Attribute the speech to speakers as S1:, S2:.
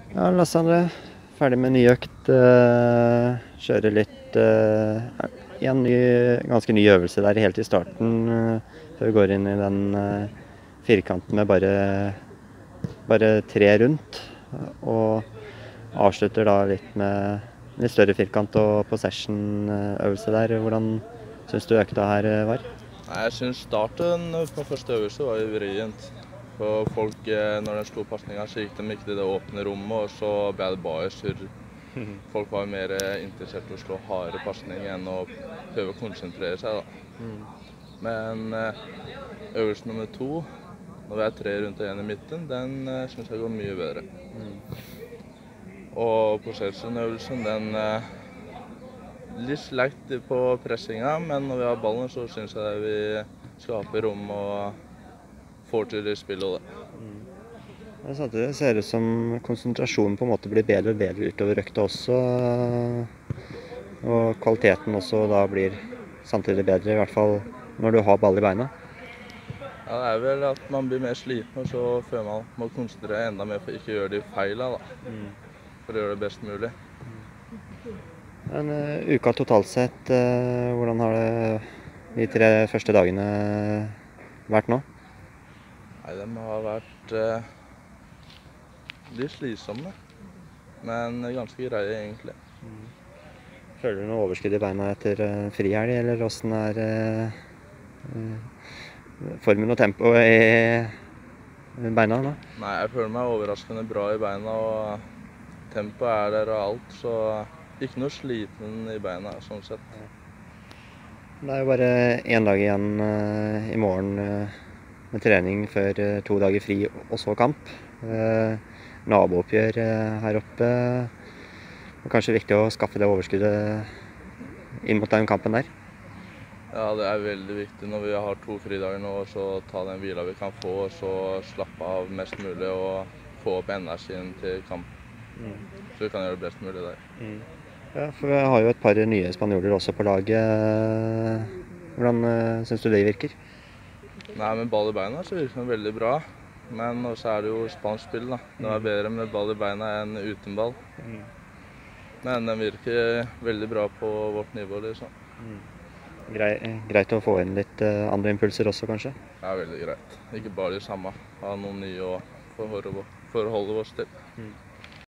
S1: Ja, Lasse André, ferdig med ny økt. Kjøre litt i en ganske ny øvelse der helt i starten, før vi går inn i den firkanten med bare tre rundt. Og avslutter da litt med litt større firkant og possession-øvelse der. Hvordan syns du økta her var?
S2: Nei, jeg synes starten på første øvelse var jo vrient. For folk, når den slo pasninga, så gikk de ikke til det åpne rommet, og så ble det bare surr. Folk var mer interessert i å slå harde pasninger enn å prøve å konsentrere seg, da. Men øvelse nummer 2, når vi er 3 rundt og 1 i midten, den synes jeg går mye bedre. Og possession-øvelsen, den litt slekt på pressinga, men når vi har ballen, så synes jeg vi skaper rom og får til det spillet og det.
S1: Samtidig ser det ut som konsentrasjonen på en måte blir bedre og bedre utover økta også. Og kvaliteten også da blir samtidig bedre, i hvert fall når du har ball i beina.
S2: Ja, det er vel at man blir mer sliten, og så føler man må konsentrere enda mer for ikke å gjøre de feila, da. For å gjøre det best mulig.
S1: Men uka totalt sett, hvordan har det de 3 første dagene vært nå?
S2: Nei, de har vært litt slitsomme, men ganske greie egentlig.
S1: Føler du noe overskudd i beina etter frihelg, eller hvordan er formen og tempoet i beina nå?
S2: Nei, jeg føler meg overraskende bra i beina, og tempoet er der og alt, så ikke noe sliten i beina sånn sett.
S1: Det er jo bare 1 dag igjen i morgen med trening før 2 dager fri og så kamp. Nabooppgjør her oppe. Det er kanskje viktig å skaffe det overskuddet inn mot den kampen der.
S2: Ja, det er veldig viktig når vi har 2 fridager nå, så ta den hvila vi kan få, og så slappe av mest mulig og få opp energien til kamp. Så vi kan gjøre det best mulig der.
S1: Ja, for vi har jo et par nye spanjoler også på laget. Hvordan syns du det virker?
S2: Nei, med ball i beina så virker det veldig bra. Men også er det jo spansk spill, da. Det er bedre med ball i beina enn uten ball. Men den virker veldig bra på vårt nivå, liksom.
S1: Greit å få inn litt andre impulser også, kanskje?
S2: Ja, veldig greit. Ikke bare de samme. Ha noen nye å forholde oss til.